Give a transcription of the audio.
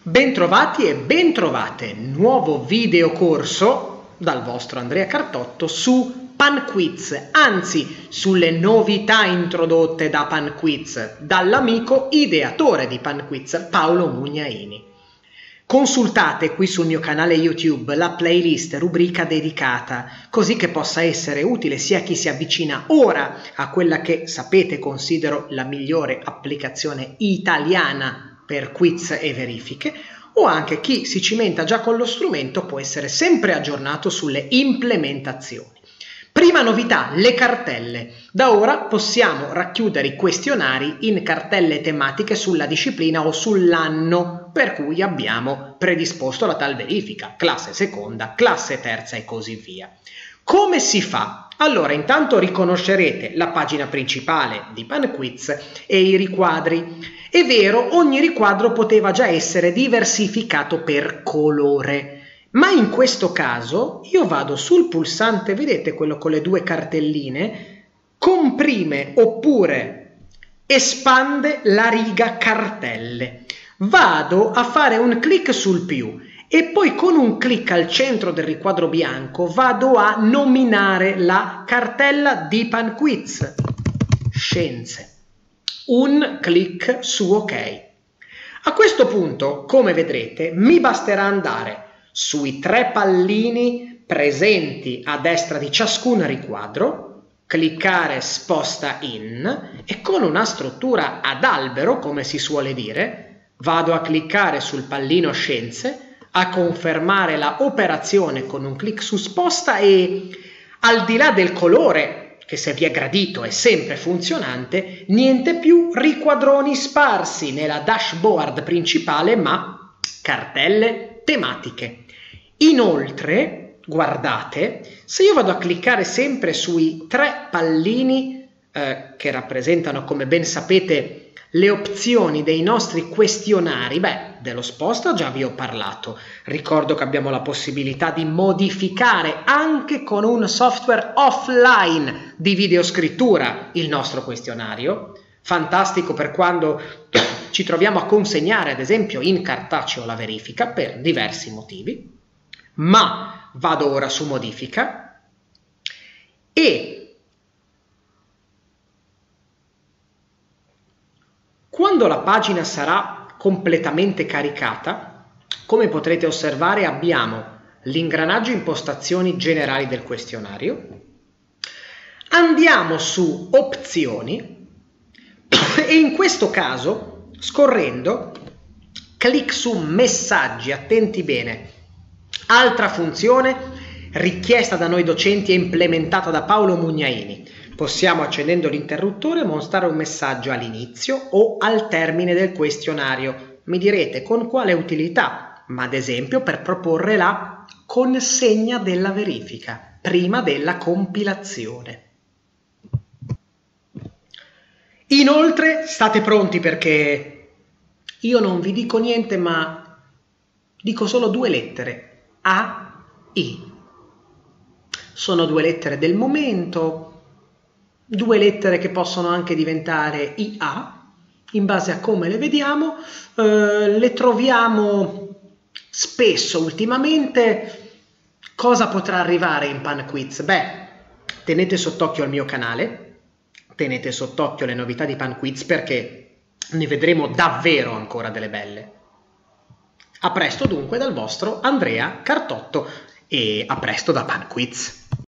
Bentrovati e bentrovate, nuovo videocorso dal vostro Andrea Cartotto su PanQuiz, anzi sulle novità introdotte da PanQuiz, dall'amico ideatore di PanQuiz, Paolo Mugnaini. Consultate qui sul mio canale YouTube la playlist rubrica dedicata, così che possa essere utile sia a chi si avvicina ora a quella che sapete considero la migliore applicazione italiana per quiz e verifiche, o anche chi si cimenta già con lo strumento può essere sempre aggiornato sulle implementazioni. Prima novità, le cartelle. Da ora possiamo racchiudere i questionari in cartelle tematiche sulla disciplina o sull'anno per cui abbiamo predisposto la tal verifica, classe seconda, classe terza e così via. Come si fa? Allora, intanto riconoscerete la pagina principale di PanQuiz e i riquadri. È vero, ogni riquadro poteva già essere diversificato per colore, ma in questo caso io vado sul pulsante, vedete quello con le due cartelline, comprime oppure espande la riga cartelle. Vado a fare un clic sul più e poi con un clic al centro del riquadro bianco vado a nominare la cartella di PanQuiz, Scienze. Un clic su OK. A questo punto, come vedrete, mi basterà andare sui tre pallini presenti a destra di ciascun riquadro, cliccare Sposta in e con una struttura ad albero, come si suole dire, vado a cliccare sul pallino Scienze, a confermare la operazione con un clic su Sposta e, al di là del colore, che se vi è gradito è sempre funzionante, niente più riquadroni sparsi nella dashboard principale, ma cartelle tematiche. Inoltre, guardate, se io vado a cliccare sempre sui tre pallini che rappresentano, come ben sapete, le opzioni dei nostri questionari, dello sposta già vi ho parlato. Ricordo che abbiamo la possibilità di modificare anche con un software offline di videoscrittura il nostro questionario. Fantastico per quando ci troviamo a consegnare, ad esempio, in cartaceo la verifica per diversi motivi. Ma vado ora su modifica e quando la pagina sarà completamente caricata, come potrete osservare abbiamo l'ingranaggio impostazioni generali del questionario, andiamo su opzioni e in questo caso, scorrendo, clic su messaggi, attenti bene, altra funzione richiesta da noi docenti e implementata da Paolo Mugnaini. Possiamo, accendendo l'interruttore, mostrare un messaggio all'inizio o al termine del questionario. Mi direte con quale utilità? Ma ad esempio per proporre la consegna della verifica, prima della compilazione. Inoltre, state pronti perché io non vi dico niente, ma dico solo due lettere, A, I. Sono due lettere del momento, due lettere che possono anche diventare IA, in base a come le vediamo, le troviamo spesso ultimamente. Cosa potrà arrivare in PanQuiz? Tenete sott'occhio il mio canale, tenete sott'occhio le novità di PanQuiz perché ne vedremo davvero ancora delle belle. A presto dunque dal vostro Andrea Cartotto e a presto da PanQuiz.